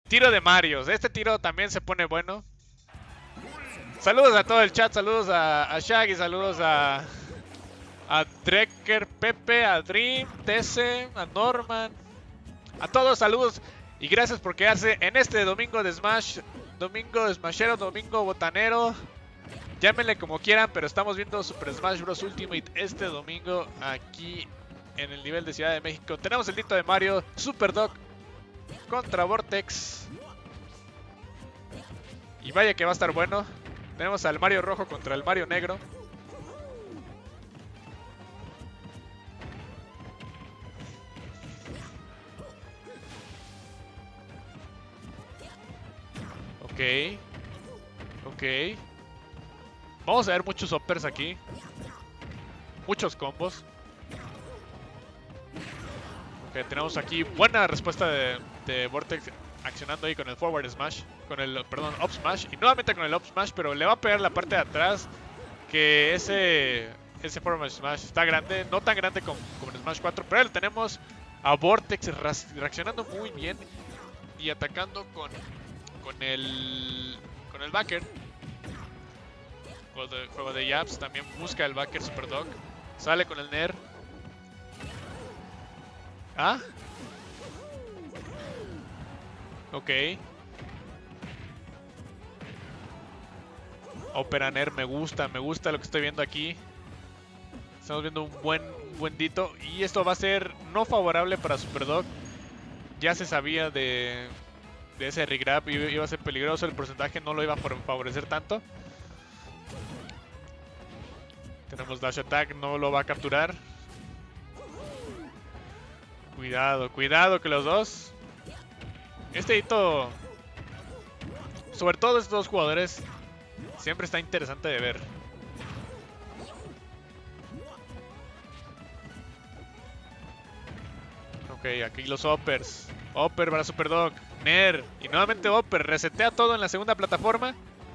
Tiro de Marios. Este tiro también se pone bueno. Saludos a todo el chat, saludos a Shaggy, saludos a Trekker, Pepe, a Dream, Tese, a Norman. A todos saludos y gracias por quedarse en este domingo de Smash. Domingo de Smashero, domingo botanero. Llámenle como quieran, pero estamos viendo Super Smash Bros. Ultimate este domingo aquí en el nivel de Ciudad de México. Tenemos el dito de Mario, Super Dog contra Vortex. Y vaya que va a estar bueno. Tenemos al Mario rojo contra el Mario negro. Ok. Ok. Vamos a ver muchos uppers aquí. Muchos combos. Ok, tenemos aquí buena respuesta de Vortex accionando ahí con el forward smash. Con el, perdón, up smash. Y nuevamente con el up smash, pero le va a pegar la parte de atrás. Que ese forward smash está grande. No tan grande como en Smash 4. Pero ahí lo tenemos a Vortex reaccionando muy bien. Y atacando con el backer. Juego de jabs, también busca el backer Super Dog. Sale con el Nair. ¿Ah? Ok. Opera Nair, me gusta lo que estoy viendo aquí. Estamos viendo un buen dito. Y esto va a ser no favorable para Super Dog. Ya se sabía de ese regrab, iba a ser peligroso, el porcentaje no lo iba a favorecer tanto. Tenemos dash attack, no lo va a capturar. Cuidado, cuidado que los dos. Este hito, sobre todo estos dos jugadores, siempre está interesante de ver. Ok, aquí los uppers. Upper para Super Dog. Nair. Y nuevamente upper. Resetea todo en la segunda plataforma.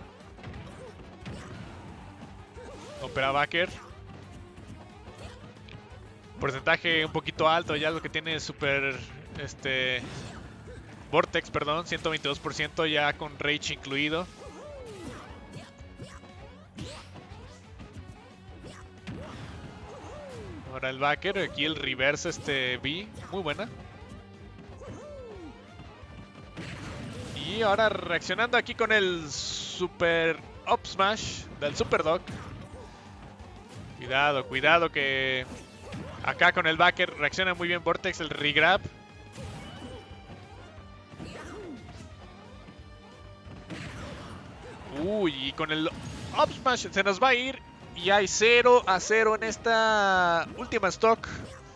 Upper a backer. Porcentaje un poquito alto ya lo que tiene Super... Vortex, perdón. 122% ya con Rage incluido. Ahora el backer. Aquí el reverse B. Muy buena. Y ahora reaccionando aquí con el Super Up Smash del Super Dog. Cuidado, cuidado que acá con el backer reacciona muy bien Vortex, el regrab. Uy, y con el Up Smash se nos va a ir. Y hay 0-0 en esta última stock.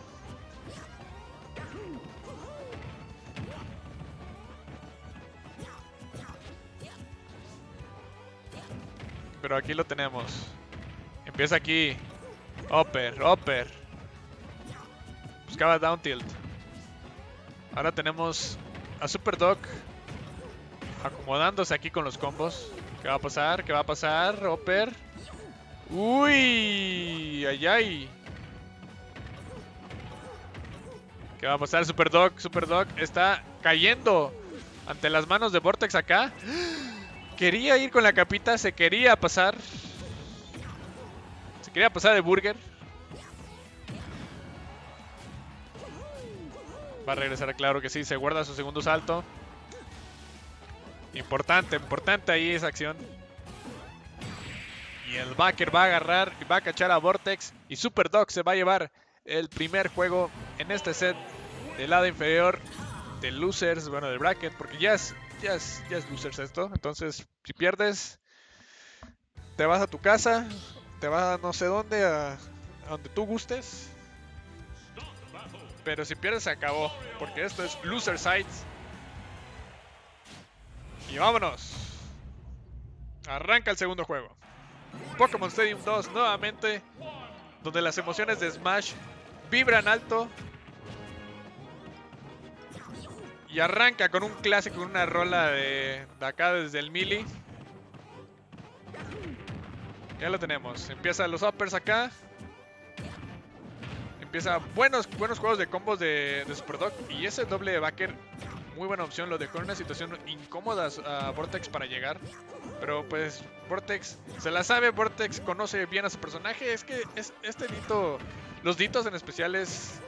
Pero aquí lo tenemos. Empieza aquí. Upper. Buscaba down tilt. Ahora tenemos a Super Dog acomodándose aquí con los combos. ¿Qué va a pasar? ¿Qué va a pasar? Upper. Uy, ay. ¿Qué va a pasar? Super Dog está cayendo ante las manos de Vortex acá. Quería ir con la capita, se quería pasar. Se quería pasar de Burger. Va a regresar, claro que sí, se guarda su segundo salto. Importante ahí esa acción. Y el backer va a agarrar y va a cachar a Vortex. Y Super Dog se va a llevar el primer juego en este set del lado inferior de losers, bueno, del bracket, porque ya es losers esto. Entonces, si pierdes, te vas a tu casa, te vas a no sé dónde, a donde tú gustes. Pero si pierdes, se acabó, porque esto es loser sides. Y vámonos. Arranca el segundo juego. Pokémon Stadium 2 nuevamente, donde las emociones de Smash vibran alto. Y arranca con un clásico, con una rola de acá desde el Melee. Ya lo tenemos. Empieza los uppers acá. Empieza buenos juegos de combos de Super Dog. Y ese doble de backer muy buena opción. Lo dejó en una situación incómoda a Vortex para llegar. Pero pues Vortex se la sabe, Vortex conoce bien a su personaje. Es que este Ditto, los Dittos en especial es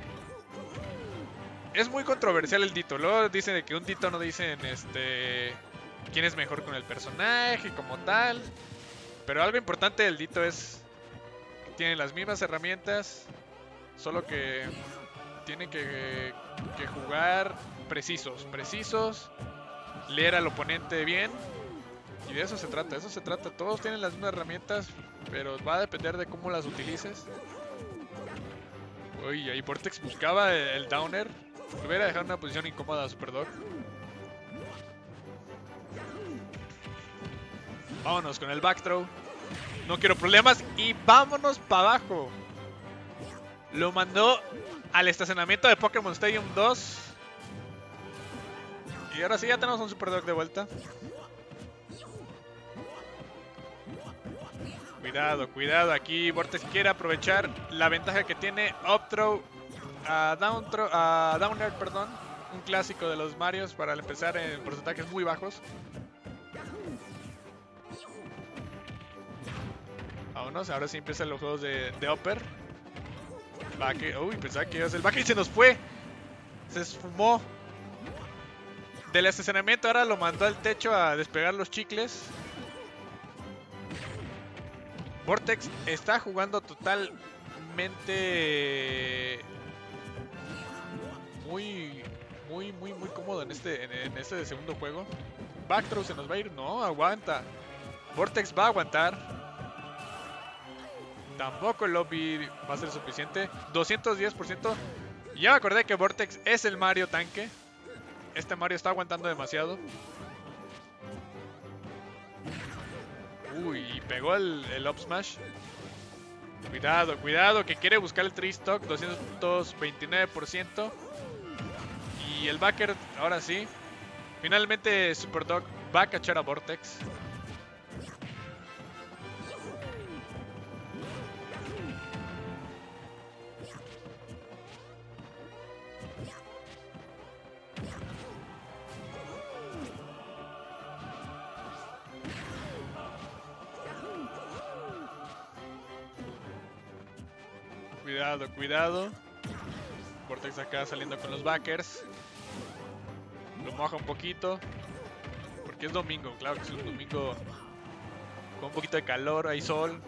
muy controversial el Ditto. Luego dicen de que un Ditto no dicen quién es mejor con el personaje como tal. Pero algo importante del Ditto es que tiene las mismas herramientas, solo que tienen que jugar precisos, leer al oponente bien. Y de eso se trata, Todos tienen las mismas herramientas, pero va a depender de cómo las utilices. Uy, ahí Vortex buscaba el downer. Le hubiera dejado en una posición incómoda a Superdog. Vámonos con el back throw. No quiero problemas y vámonos para abajo. Lo mandó al estacionamiento de Pokémon Stadium 2. Y ahora sí ya tenemos un Superdog de vuelta. Cuidado, aquí Vortex quiere aprovechar la ventaja que tiene up throw a downer, perdón, un clásico de los Marios para empezar en porcentajes muy bajos. Vámonos, ahora sí empiezan los juegos de upper. Uy, pensaba que iba a ser el back y se nos fue. Se esfumó del estacionamiento, ahora lo mandó al techo a despegar los chicles. Vortex está jugando totalmente muy cómodo en este segundo juego. Backthrow se nos va a ir, no, aguanta. Vortex va a aguantar. Tampoco el lobby va a ser suficiente. 210%. Ya me acordé que Vortex es el Mario tanque. Este Mario está aguantando demasiado. Uy, y pegó el up smash. Cuidado, que quiere buscar el 3-stock. 229%. Y el backer, ahora sí. Finalmente Superdog va a cachar a Vortex. Cuidado. Vortex acá saliendo con los backers. Lo moja un poquito. Porque es domingo, claro que es un domingo con un poquito de calor, hay sol.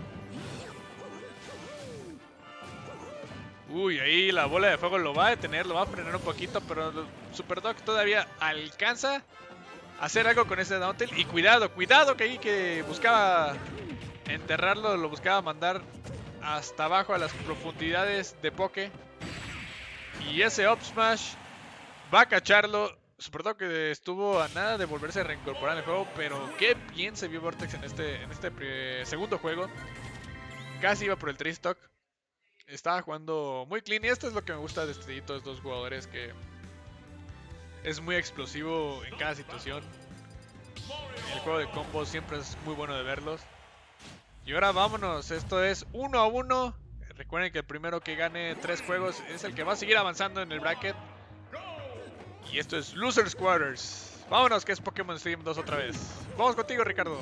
Uy, ahí la bola de fuego lo va a detener, lo va a frenar un poquito, pero Superdog todavía alcanza a hacer algo con ese down tilt. Y cuidado que ahí que buscaba enterrarlo, lo buscaba mandar hasta abajo a las profundidades de Poké. Y ese up smash va a cacharlo. Superdog que estuvo a nada de volverse a reincorporar en el juego, pero qué bien se vio Vortex en este segundo juego. Casi iba por el 3-stock. Estaba jugando muy clean y esto es lo que me gusta de estos dos jugadores, que es muy explosivo en cada situación. El juego de combos siempre es muy bueno de verlos. Y ahora vámonos, esto es 1-1. Recuerden que el primero que gane 3 juegos es el que va a seguir avanzando en el bracket. Y esto es Losers Quarters. Vámonos, que es Pokémon Stadium 2 otra vez. Vamos contigo, Ricardo.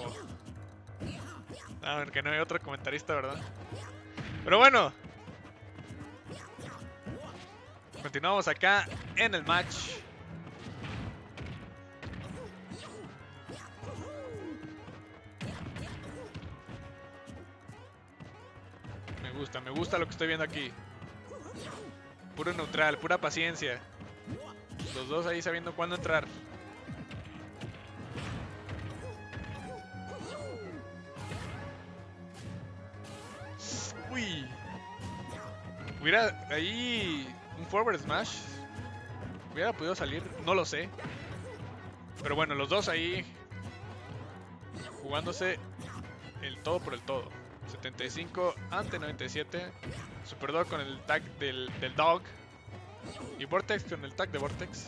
A ver, que no hay otro comentarista, ¿verdad? Pero bueno, continuamos acá en el match. Me gusta lo que estoy viendo aquí. Puro neutral, pura paciencia. Los dos ahí sabiendo cuándo entrar. Uy. Hubiera ahí un forward smash. Hubiera podido salir, no lo sé. Pero bueno, los dos ahí jugándose el todo por el todo. 75 ante 97. Superdog con el tag del Dog. Y Vortex con el tag de Vortex.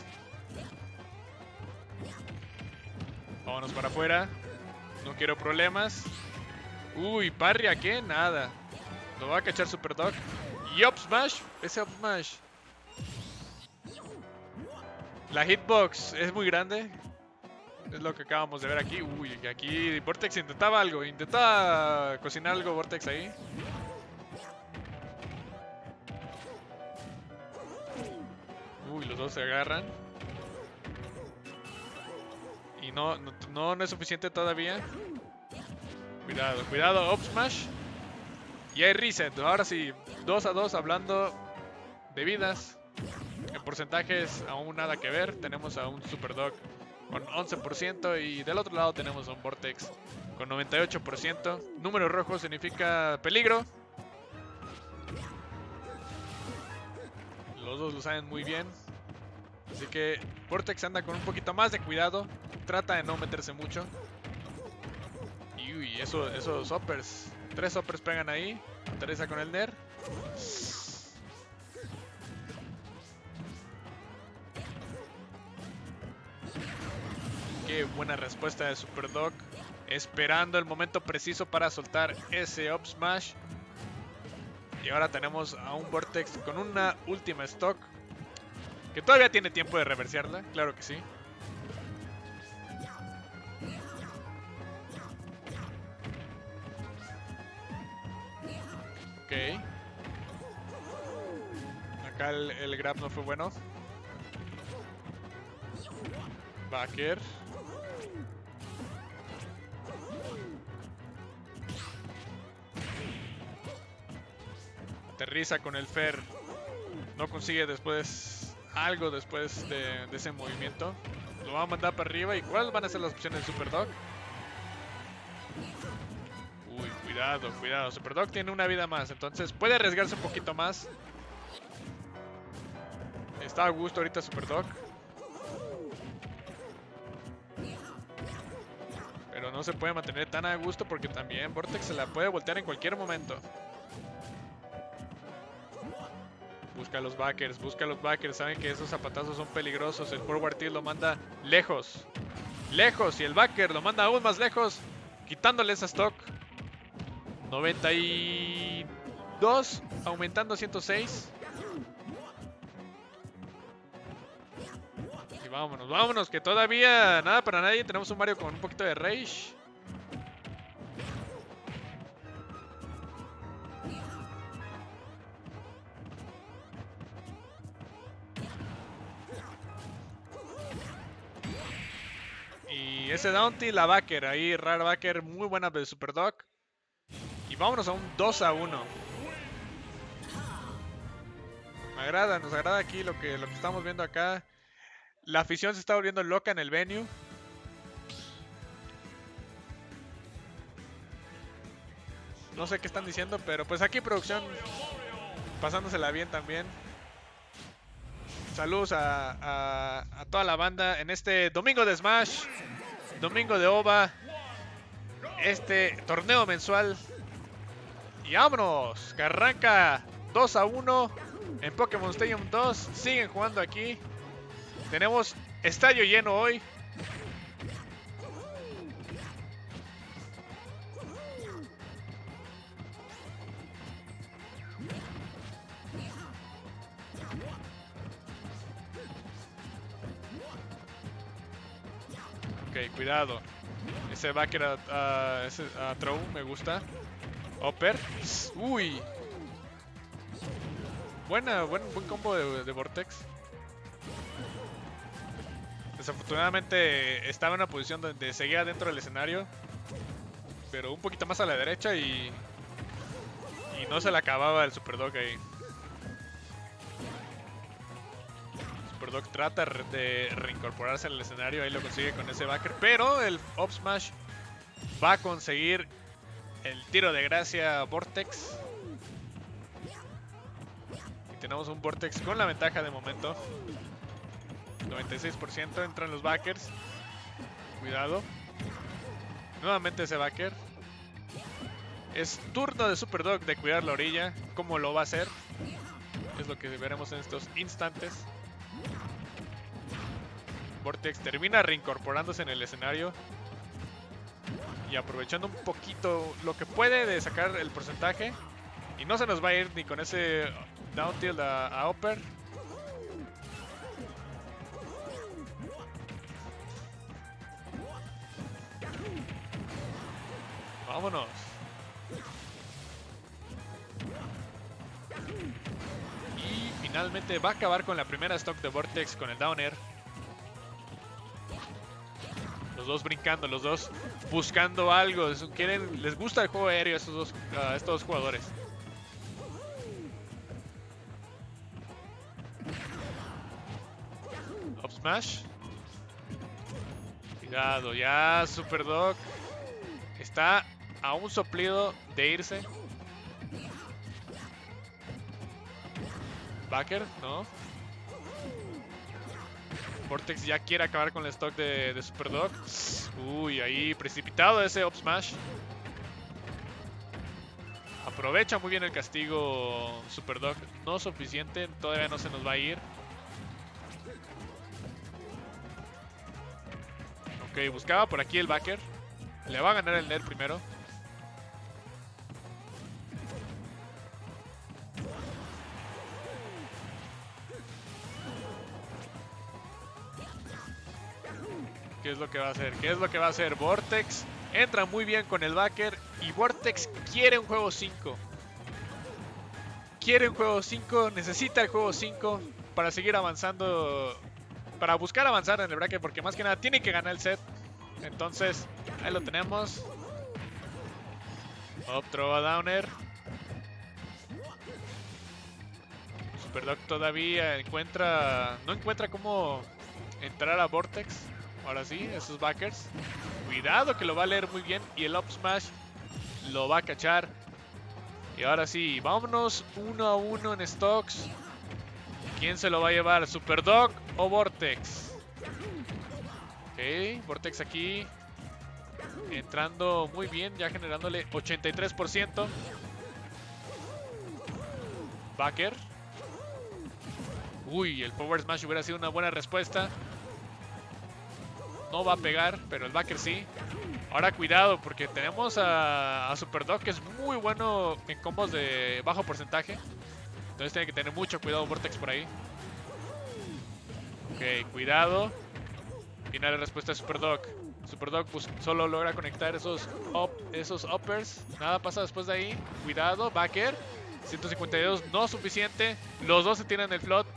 Vámonos para afuera. No quiero problemas. Uy, parry a qué, nada. Lo va a cachar Superdog. Y up smash. Ese up smash La hitbox es muy grande. Es lo que acabamos de ver aquí. Uy, aquí Vortex intentaba algo. Intentaba cocinar algo Vortex ahí. Uy, los dos se agarran. Y no es suficiente todavía. Cuidado, cuidado, up smash. Y hay reset. Ahora sí, 2 a 2 hablando de vidas. En porcentajes aún nada que ver. Tenemos a un Superdog con 11% y del otro lado tenemos a un Vortex con 98%. Número rojo significa peligro. Los dos lo saben muy bien. Así que Vortex anda con un poquito más de cuidado. Trata de no meterse mucho. Y uy, esos hoppers. 3 hoppers pegan ahí. Aterriza con el Nair. Qué buena respuesta de Superdog. Esperando el momento preciso para soltar ese up smash. Y ahora tenemos a un Vortex con una última stock. Que todavía tiene tiempo de reversiarla, claro que sí. Ok. Acá el grab no fue bueno. Backer. Aterriza con el Fer. No consigue algo después de ese movimiento. Lo va a mandar para arriba. ¿Y cuáles van a ser las opciones de Superdog? Uy, cuidado, cuidado. Superdog tiene una vida más, entonces puede arriesgarse un poquito más. Está a gusto ahorita Superdog. Pero no se puede mantener tan a gusto porque también Vortex se la puede voltear en cualquier momento. Busca los backers, busca los backers. Saben que esos zapatazos son peligrosos. El forward tilt lo manda lejos. Lejos. Y el backer lo manda aún más lejos. Quitándole esa stock. 92. Aumentando a 106. Y vámonos, vámonos. Que todavía nada para nadie. Tenemos un Mario con un poquito de rage. Y ese Downty, la backer, ahí rara backer, muy buena de Superdog. Y vámonos a un 2 a 1. Nos agrada aquí lo que estamos viendo acá. La afición se está volviendo loca en el venue. No sé qué están diciendo, pero pues aquí producción pasándosela bien también. Saludos a toda la banda en este domingo de Smash, domingo de OVA, este torneo mensual. Y vámonos, que arranca 2 a 1 en Pokémon Stadium 2. Siguen jugando aquí. Tenemos estadio lleno hoy. Ok, cuidado. Ese backer a throw me gusta. Hopper. Uy. Buen combo de Vortex. Desafortunadamente estaba en una posición donde seguía dentro del escenario. Pero un poquito más a la derecha y no se le acababa el Superdog ahí. Superdog trata de reincorporarse al escenario, ahí lo consigue con ese backer, pero el up smash va a conseguir el tiro de gracia Vortex. Y tenemos un Vortex con la ventaja de momento. 96% entran los backers. Cuidado. Nuevamente ese backer. Es turno de Superdog de cuidar la orilla. ¿Cómo lo va a hacer? Es lo que veremos en estos instantes. Vortex termina reincorporándose en el escenario y aprovechando un poquito lo que puede de sacar el porcentaje. Y no se nos va a ir ni con ese down tilt a Hopper. Vámonos. Y finalmente va a acabar con la primera stock de Vortex con el Downer. Los dos brincando, los dos buscando algo. Les gusta el juego aéreo a estos dos jugadores. Up smash. Cuidado, ya Superdog está a un soplido de irse. Backer, no. Vortex ya quiere acabar con el stock de Superdog. Uy, ahí precipitado ese up smash. Aprovecha muy bien el castigo Superdog. No suficiente, todavía no se nos va a ir. Ok, buscaba por aquí el backer. Le va a ganar el net primero. ¿Qué es lo que va a hacer? ¿Qué es lo que va a hacer? Vortex entra muy bien con el backer y Vortex quiere un juego 5. Quiere un juego 5, necesita el juego 5 para seguir avanzando, para buscar avanzar en el bracket, porque más que nada tiene que ganar el set. Entonces, ahí lo tenemos. Otro Downer. Superdog todavía no encuentra cómo entrar a Vortex. Ahora sí, esos backers. Cuidado que lo va a leer muy bien. Y el up smash lo va a cachar. Y ahora sí, vámonos 1-1 en stocks. ¿Quién se lo va a llevar? ¿Superdog o Vortex? Ok, Vortex aquí entrando muy bien, ya generándole 83%. Backer. Uy, el Power Smash hubiera sido una buena respuesta. No va a pegar, pero el backer sí. Ahora cuidado, porque tenemos a Superdog, que es muy bueno en combos de bajo porcentaje. Entonces tiene que tener mucho cuidado Vortex por ahí. Ok, cuidado. Viene la respuesta de Superdog. Superdog pues, solo logra conectar esos uppers. Nada pasa después de ahí. Cuidado, backer. 152, no suficiente. Los dos se tiran el float.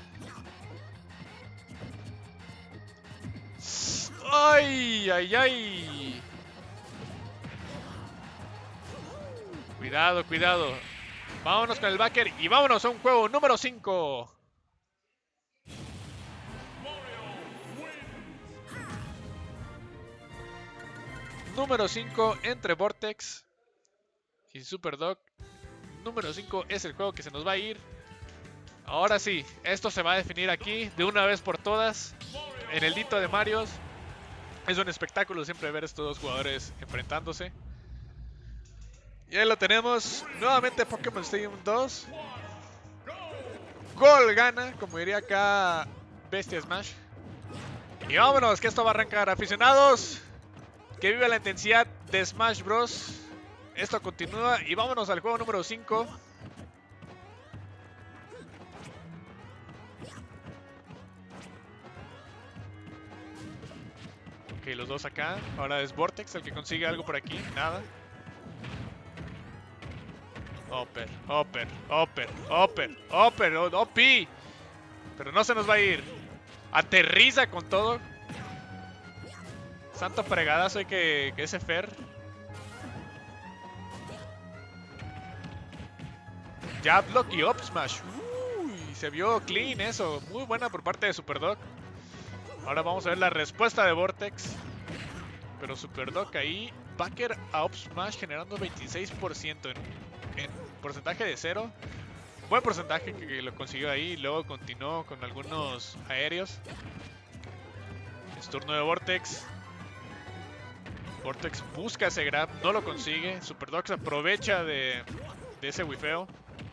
¡Ay, ay, ay! Cuidado, cuidado. Vámonos con el backer y vámonos a un juego número 5. Número 5 entre Vortex y Superdog. Número 5 es el juego que se nos va a ir. Ahora sí, esto se va a definir aquí de una vez por todas. En el dito de Marios. Es un espectáculo siempre ver estos dos jugadores enfrentándose. Y ahí lo tenemos. Nuevamente Pokémon Stadium 2. Gol gana, como diría acá Bestia Smash. Y vámonos, que esto va a arrancar. Aficionados, que viva la intensidad de Smash Bros. Esto continúa y vámonos al juego número 5. Ok, los dos acá. Ahora es Vortex el que consigue algo por aquí. Nada. Upper, upper, upper, upper, upper, OP. Pero no se nos va a ir. Aterriza con todo. Santo fregadazo hay que ese Fer. Jab Lock y Up Smash. Uy, se vio clean eso. Muy buena por parte de Superdog. Ahora vamos a ver la respuesta de Vortex. Pero Superdog ahí. Backer a Up Smash generando 26% en porcentaje de 0. Buen porcentaje que lo consiguió ahí. Luego continuó con algunos aéreos. Es turno de Vortex. Vortex busca ese grab, no lo consigue. Superdog se aprovecha de ese wifeo.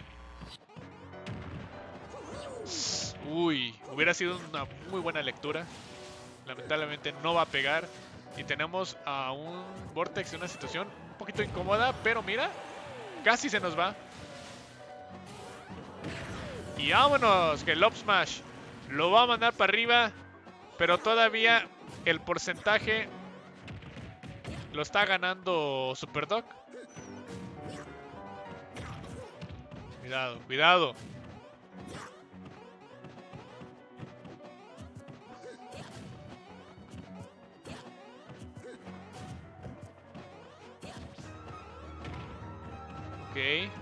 Uy, hubiera sido una muy buena lectura. Lamentablemente no va a pegar. Y tenemos a un Vortex en una situación un poquito incómoda. Pero mira, casi se nos va. Y vámonos, que el Up Smash lo va a mandar para arriba. Pero todavía el porcentaje lo está ganando Super Doc. Cuidado, cuidado. Ok.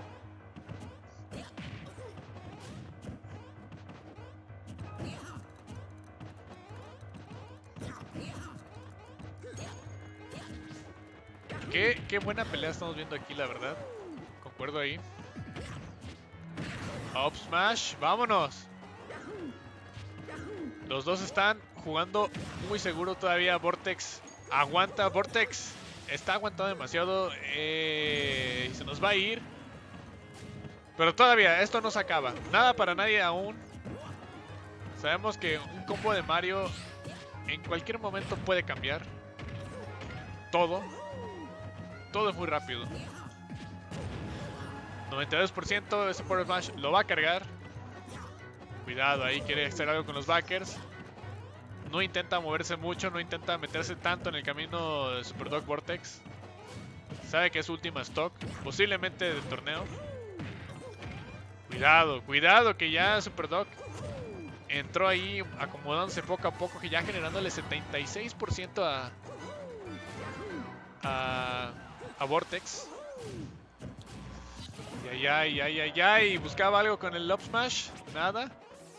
Qué buena pelea estamos viendo aquí, la verdad. Concuerdo ahí. Up smash, vámonos. Los dos están jugando muy seguro todavía. Vortex aguanta. Vortex está aguantando demasiado. Y se nos va a ir. Pero todavía esto no se acaba. Nada para nadie aún. Sabemos que un combo de Mario en cualquier momento puede cambiar. Todo es muy rápido. 92% ese Power Smash lo va a cargar. Cuidado, ahí quiere hacer algo con los backers. No intenta moverse mucho, no intenta meterse tanto en el camino de Super Doc Vortex. Sabe que es su última stock, posiblemente del torneo. Cuidado, cuidado, que ya Super Doc entró ahí acomodándose poco a poco, que ya generándole 76% a Vortex. Y buscaba algo con el Up Smash. Nada.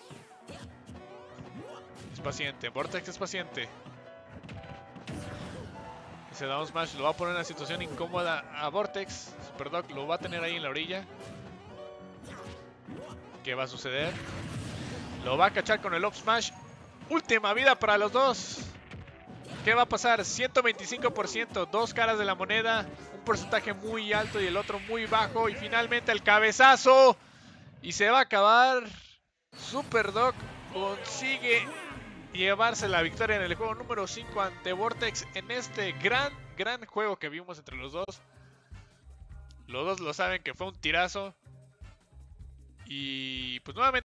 Es paciente. Vortex es paciente. Ese Down Smash lo va a poner en una situación incómoda a Vortex. Super Doc lo va a tener ahí en la orilla. ¿Qué va a suceder? Lo va a cachar con el Up Smash. Última vida para los dos. ¿Qué va a pasar? 125%. Dos caras de la moneda. Un porcentaje muy alto y el otro muy bajo. Y finalmente el cabezazo. Y se va a acabar. Super Doc consigue llevarse la victoria en el juego número 5 ante Vortex. En este gran juego que vimos entre los dos. Los dos lo saben que fue un tirazo. Y pues nuevamente